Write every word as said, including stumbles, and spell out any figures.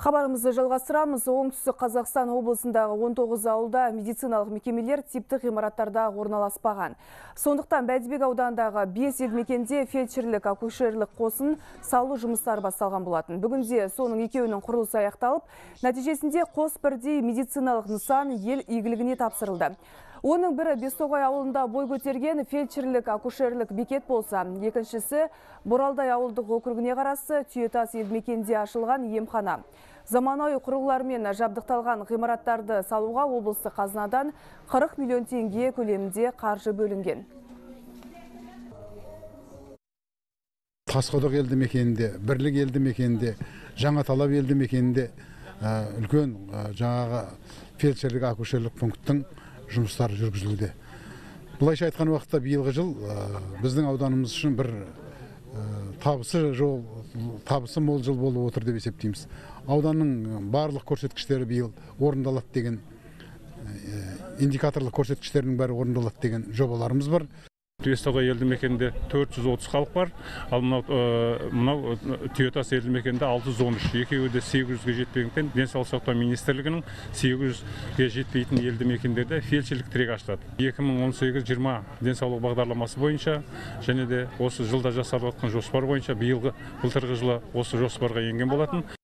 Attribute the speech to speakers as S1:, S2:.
S1: Хабарымызды жалғастырамыз. Оңтүстік Қазақстан облысындағы он тоғыз ауылда медициналық мекемелер типтік ғимараттарда орналаспаған. Сондықтан Бәйдібек ауданындағы бес елді мекенде фельдшерлік акушерлік қосын салу жұмыстары басталған болатын. Бүгінде соның екеуінің құрылысы аяқталып, нәтижесінде қос бірдей медициналық нысан ел игілігіне тапсырылды. Оның бірі Бестоғай ауылында бой көтерген фельдшерлік акушерлік бекет болса, екіншісі Боралдай ауылдық округіне қарасы Түйетас елді мекенде ашылған емхана. Заманауи құрылғылармен жабдықталған ғимараттарды салуға облыстық қазынадан қырық миллион теңге көлемінде қаржы бөлінген.
S2: Тасқұдық елді мекенінде, Бірлік елді мекенінде, Жаңаталап елді мекенінде үлкен жаңағы фельдшерлік акушерлік пункттың жұмыстары жүргізілуде. Бұлайша айтқан уақытта биылғы жыл біздің ауданымыз үшін бір табысы жол, табысы мол жыл болып отыр деп есептейміз. Ауданның барлық көрсеткіштері биыл орындалады деген, индикаторлық көрсеткіштерінің бәрі орындалады деген жобаларымыз бар.
S3: Бестоғай елді мекенде төрт жүз отыз халық бар, ал мынау Түйетас елді мекенде алты жүз он үш, екеуі де сегіз жүзге жетпегендіктен денсаулық сақтау министрлігінің сегіз жүзге жетпейтін елді мекендерде фельдшерлік тірек ашылады. екі мың он сегіз жиырма денсаулық бағдарламасы бойынша және де осы жылда жасалып жатқан жоспар бойынша биылғы былтырғы жылы осы жоспарға енген болатын.